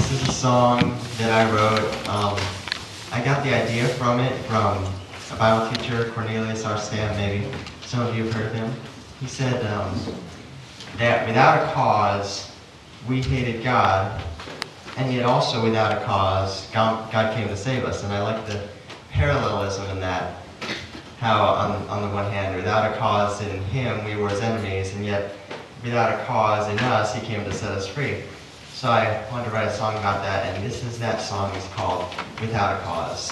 This is a song that I wrote. I got the idea from it from a Bible teacher, Cornelius R. Stam, maybe. Some of you have heard of him. He said that without a cause, we hated God, and yet also without a cause, God came to save us. And I like the parallelism in that. How on the one hand, without a cause in him, we were his enemies, and yet without a cause in us, he came to set us free. So I wanted to write a song about that, and this is that song. It's called Without a Cause.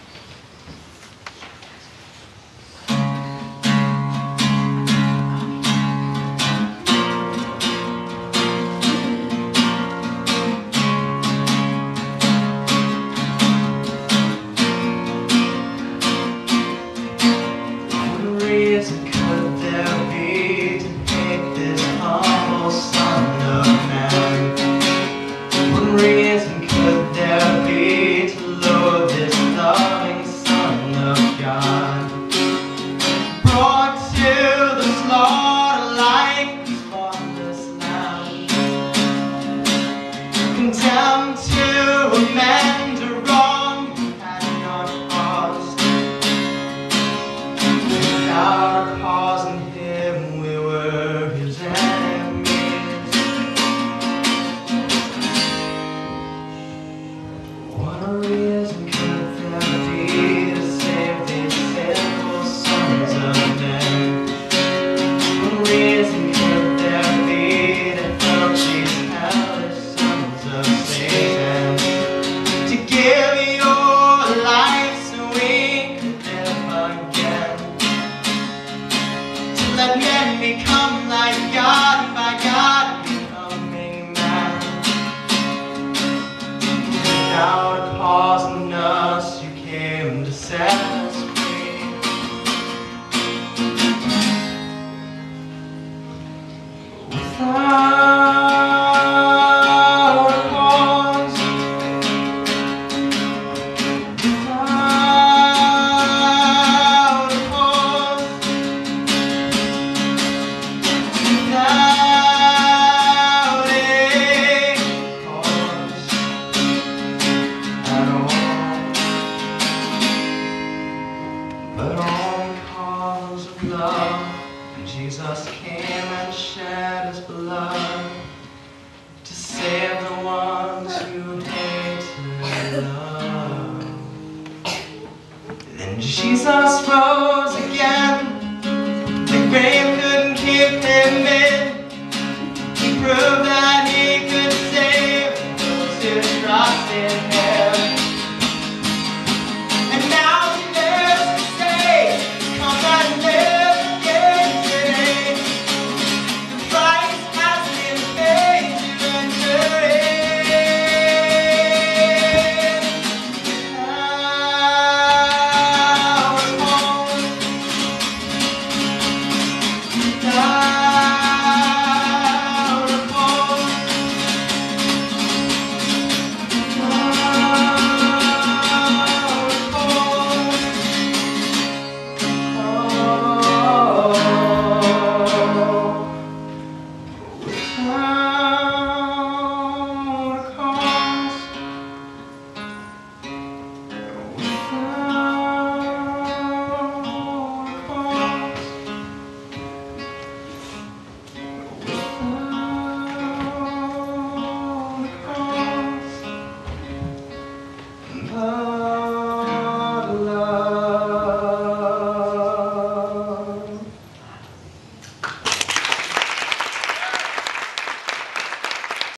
Condemned to amend a wrong he had not caused. Without a cause in him, we were his enemies. What a reason could there be to save these sinful sons of men? What reason could there be to help these hellish sons of Satan, to give your life so we could live again, to let men become like God, and by God becoming man. Without a cause in us, you came to set us free. Without but all because of love, Jesus came and shed his blood to save the ones who hated love. Then Jesus rose again, the grave couldn't keep him in. He proved that he could save those who trust in him.